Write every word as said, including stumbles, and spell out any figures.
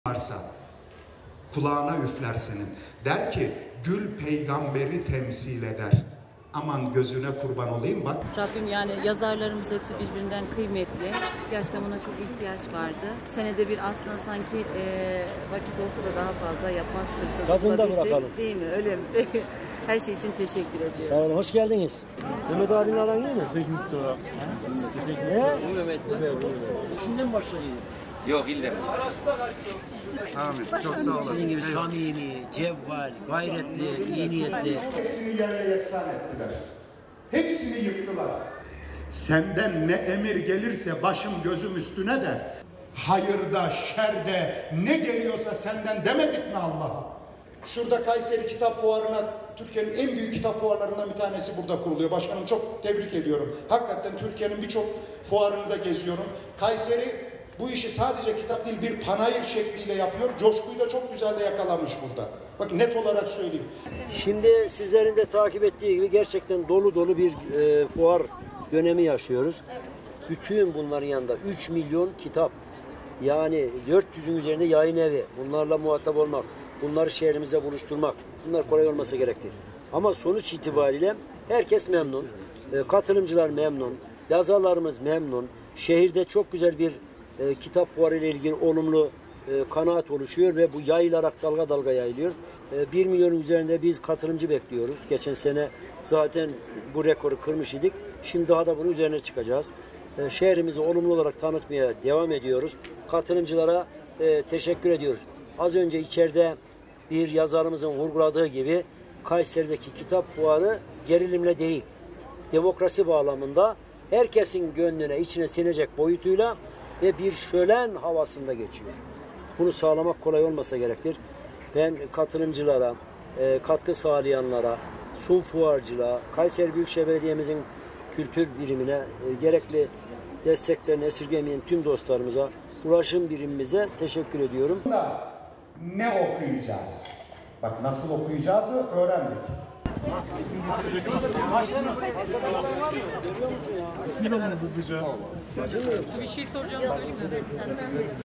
varsa kulağına üfler senin. Der ki gül peygamberi temsil eder. Aman gözüne kurban olayım bak. Rabbim yani yazarlarımız hepsi birbirinden kıymetli. Gerçekten buna çok ihtiyaç vardı. Senede bir aslında sanki e, vakit olsa da daha fazla yapmaz fırsatı Tadını da bırakalım. Değil mi? Öyle mi? Her şey için teşekkür ediyoruz. Sağ olun, hoş geldiniz. Mehmet abinin aran iyi mi? Sekiz sonra. Ne? Bu Mehmet'le. Şimdi mi başladın? Yok ille. Amin. Çok sağ olasın. Sizin gibi samimi, cevval, gayretli, iyi niyetli. Hepsini yerle yeksan ettiler. Hepsini yıktılar. Senden ne emir gelirse başım gözüm üstüne de hayırda, şerde ne geliyorsa senden demedik mi Allah'a? Şurada Kayseri Kitap Fuarı'na, Türkiye'nin en büyük kitap fuarlarından bir tanesi burada kuruluyor. Başkanım çok tebrik ediyorum. Hakikaten Türkiye'nin birçok fuarını da geziyorum. Kayseri bu işi sadece kitap değil bir panayır şekliyle yapıyor. Coşkuyu da çok güzel de yakalamış burada. Bak net olarak söyleyeyim. Şimdi sizlerin de takip ettiği gibi gerçekten dolu dolu bir e, fuar dönemi yaşıyoruz. Bütün bunların yanında üç milyon kitap, yani dört yüzün üzerinde yayın evi, bunlarla muhatap olmak, bunları şehrimizde buluşturmak, bunlar kolay olmasa gerektir. Ama sonuç itibariyle herkes memnun, e, katılımcılar memnun, yazarlarımız memnun, şehirde çok güzel bir e, kitap fuarı ile ilgili olumlu e, kanaat oluşuyor ve bu yayılarak dalga dalga yayılıyor. E, bir milyonun üzerinde biz katılımcı bekliyoruz. Geçen sene zaten bu rekoru kırmış idik. Şimdi daha da bunun üzerine çıkacağız. E, şehrimizi olumlu olarak tanıtmaya devam ediyoruz. Katılımcılara e, teşekkür ediyoruz. Az önce içeride bir yazarımızın vurguladığı gibi Kayseri'deki kitap fuarı gerilimle değil, demokrasi bağlamında herkesin gönlüne, içine sinecek boyutuyla ve bir şölen havasında geçiyor. Bunu sağlamak kolay olmasa gerektir. Ben katılımcılara, e, katkı sağlayanlara, Sun Fuarcılığa, Kayseri Büyükşehir Belediye'mizin kültür birimine e, gerekli desteklerini esirgemeyen tüm dostlarımıza, ulaşım birimimize teşekkür ediyorum. Ne okuyacağız? Bak nasıl okuyacağızı öğrendik. Siz alın hızlıca. Bir şey soracağım söyleyeyim mi?